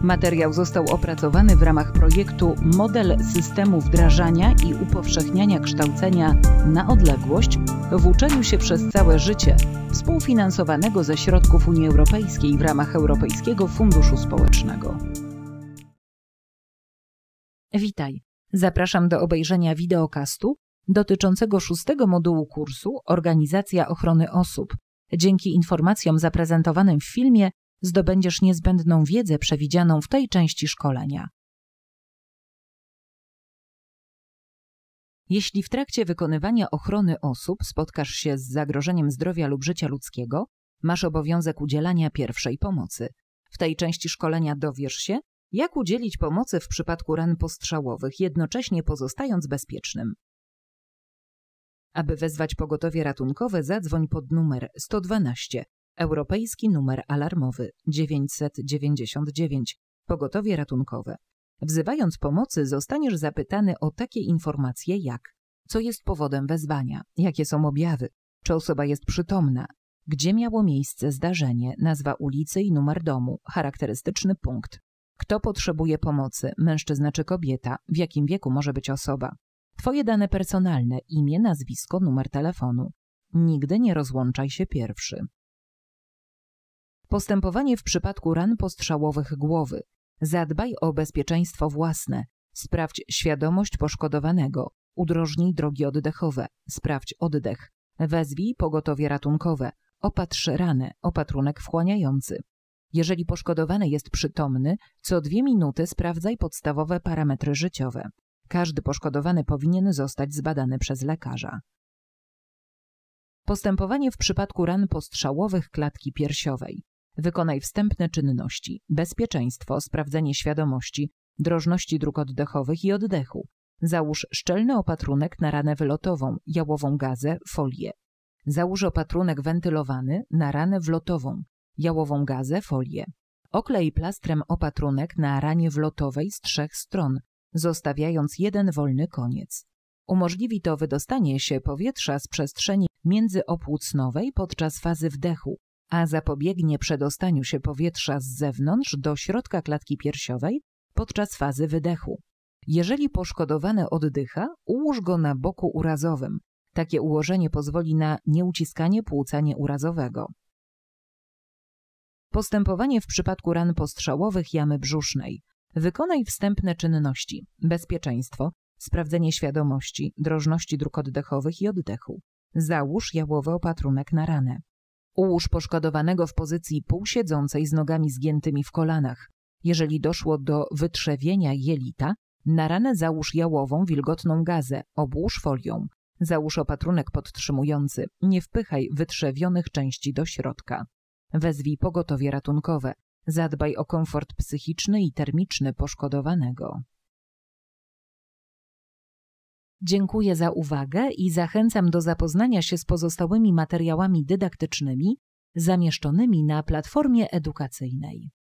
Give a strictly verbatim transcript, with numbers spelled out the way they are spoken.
Materiał został opracowany w ramach projektu Model systemu wdrażania i upowszechniania kształcenia na odległość w uczeniu się przez całe życie, współfinansowanego ze środków Unii Europejskiej w ramach Europejskiego Funduszu Społecznego. Witaj. Zapraszam do obejrzenia wideokastu dotyczącego szóstego modułu kursu Organizacja ochrony osób. Dzięki informacjom zaprezentowanym w filmie zdobędziesz niezbędną wiedzę przewidzianą w tej części szkolenia. Jeśli w trakcie wykonywania ochrony osób spotkasz się z zagrożeniem zdrowia lub życia ludzkiego, masz obowiązek udzielania pierwszej pomocy. W tej części szkolenia dowiesz się, jak udzielić pomocy w przypadku ran postrzałowych, jednocześnie pozostając bezpiecznym. Aby wezwać pogotowie ratunkowe, zadzwoń pod numer sto dwanaście, europejski numer alarmowy dziewięćset dziewięćdziesiąt dziewięć, pogotowie ratunkowe. Wzywając pomocy, zostaniesz zapytany o takie informacje jak: co jest powodem wezwania, jakie są objawy, czy osoba jest przytomna, gdzie miało miejsce zdarzenie, nazwa ulicy i numer domu, charakterystyczny punkt, kto potrzebuje pomocy, mężczyzna czy kobieta, w jakim wieku może być osoba, twoje dane personalne, imię, nazwisko, numer telefonu. Nigdy nie rozłączaj się pierwszy. Postępowanie w przypadku ran postrzałowych głowy. Zadbaj o bezpieczeństwo własne. Sprawdź świadomość poszkodowanego. Udrożnij drogi oddechowe. Sprawdź oddech. Wezwij pogotowie ratunkowe. Opatrz ranę. Opatrunek wchłaniający. Jeżeli poszkodowany jest przytomny, co dwie minuty sprawdzaj podstawowe parametry życiowe. Każdy poszkodowany powinien zostać zbadany przez lekarza. Postępowanie w przypadku ran postrzałowych klatki piersiowej. Wykonaj wstępne czynności: bezpieczeństwo, sprawdzenie świadomości, drożności dróg oddechowych i oddechu. Załóż szczelny opatrunek na ranę wylotową, jałową gazę, folię. Załóż opatrunek wentylowany na ranę wlotową, jałową gazę, folię. Oklej plastrem opatrunek na ranie wlotowej z trzech stron, zostawiając jeden wolny koniec. Umożliwi to wydostanie się powietrza z przestrzeni międzyopłucnowej podczas fazy wdechu, a zapobiegnie przedostaniu się powietrza z zewnątrz do środka klatki piersiowej podczas fazy wydechu. Jeżeli poszkodowany oddycha, ułóż go na boku urazowym. Takie ułożenie pozwoli na nieuciskanie płuca nieurazowego. Postępowanie w przypadku ran postrzałowych jamy brzusznej. Wykonaj wstępne czynności: bezpieczeństwo, sprawdzenie świadomości, drożności dróg oddechowych i oddechu. Załóż jałowy opatrunek na ranę. Ułóż poszkodowanego w pozycji półsiedzącej z nogami zgiętymi w kolanach. Jeżeli doszło do wytrzewienia jelita, na ranę załóż jałową, wilgotną gazę, obłóż folią. Załóż opatrunek podtrzymujący. Nie wpychaj wytrzewionych części do środka. Wezwij pogotowie ratunkowe. Zadbaj o komfort psychiczny i termiczny poszkodowanego. Dziękuję za uwagę i zachęcam do zapoznania się z pozostałymi materiałami dydaktycznymi zamieszczonymi na platformie edukacyjnej.